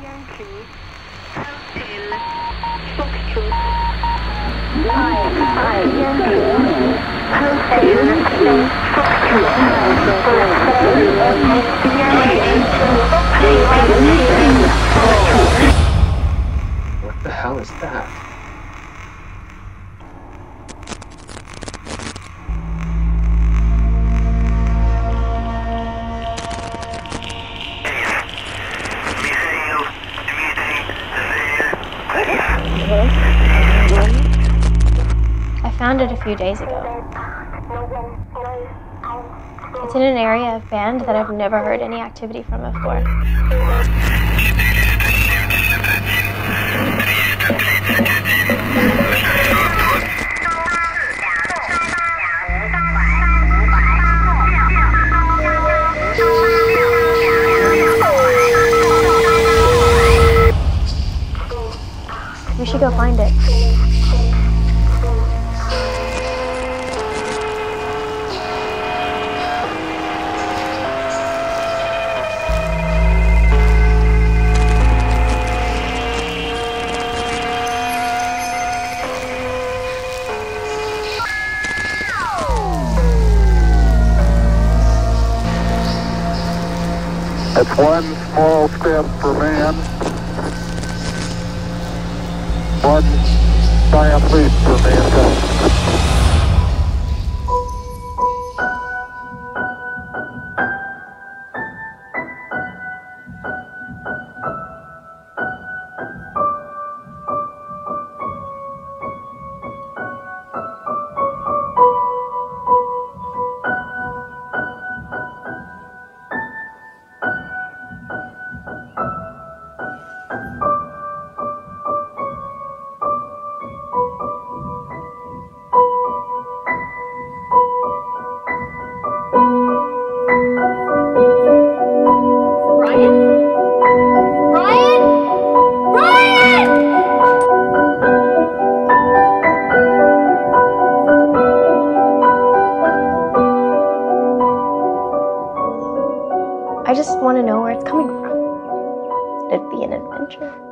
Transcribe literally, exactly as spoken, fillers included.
Yankee, Hotel, Foxtrot, nine, five, Yankee, Hotel, Foxtrot, What the hell is that? I found it a few days ago. It's in an area of band that I've never heard any activity from before. We should go find it. It's one small step for man, one giant leap for mankind. I just want to know where it's coming from. Could it be an adventure?